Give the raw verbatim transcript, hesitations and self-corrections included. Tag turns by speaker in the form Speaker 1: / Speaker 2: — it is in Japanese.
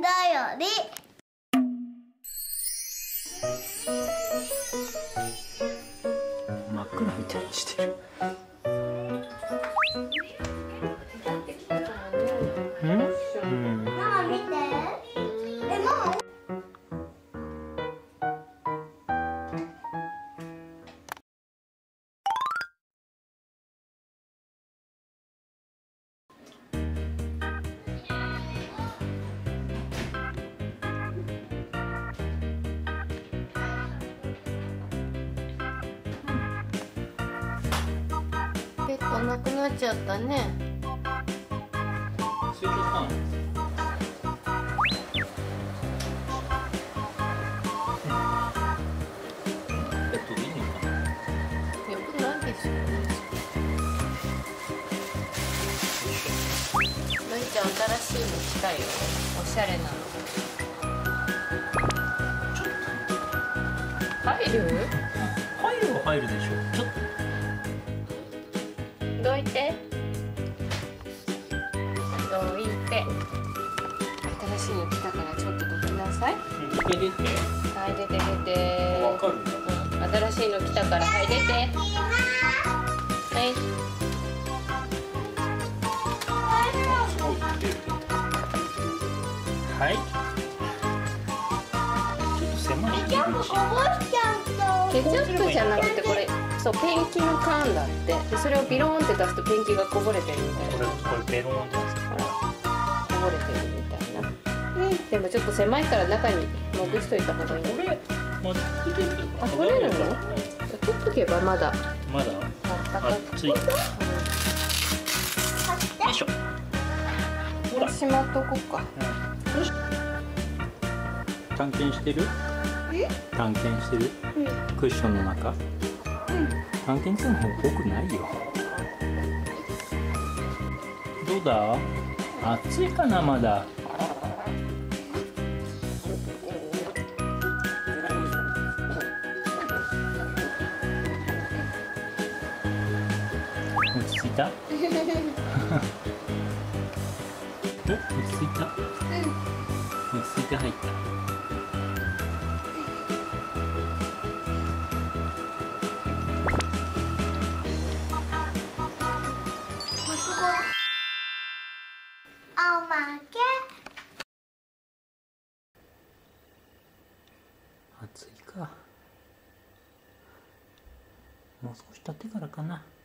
Speaker 1: だより。
Speaker 2: 真っ暗みたいにしてる。うん？うん。
Speaker 1: ママ見て。え、ママ。
Speaker 3: 結構なくなっちゃったね。
Speaker 2: 水道管。ペットでいいのかな。
Speaker 3: よくないでしょ。のいちゃん新しいの来たよ。おしゃれなの。入る？
Speaker 2: 入るは入るでしょ。ちょっと。
Speaker 3: どいて。どいて。新しいの来たからちょっとどきなさい。
Speaker 2: 出て出て。
Speaker 3: はい出て出て。
Speaker 2: わかるんだ。
Speaker 3: うん、新しいの来たからはい出て。はい。
Speaker 2: はい。ちょっと狭い入り口。
Speaker 1: こぼしちゃうと。
Speaker 3: ケチャップじゃなくてこれそうペンキの缶だってでそれをビローンって出すとペンキがこぼれてるみたいな。
Speaker 2: これこれベローンってやつ。
Speaker 3: ほらこぼれてるみたいな。うんでもちょっと狭いから中に潜しといた方がいい。
Speaker 2: これまあ取れる。
Speaker 3: あ取れるの？取っとけばまだ。
Speaker 2: まだ。
Speaker 3: あったかく。
Speaker 2: 熱い。よいしょ。ほら。
Speaker 3: しまっとこうか。
Speaker 2: うん、よし。探検してる？探検してる？うん、クッションの中？うん、探検するの方多くないよ。どうだ？暑いかなまだ。落ち着いた？お、落ち着いた？うん、落ち着いて入った。
Speaker 1: おまけ。
Speaker 2: 暑いか。もう少し経ってからかな。